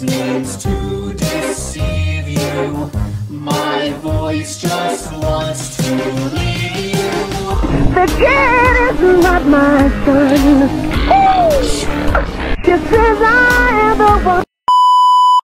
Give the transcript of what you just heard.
voice means to deceive you. My voice just wants to leave you. The kid is not my son.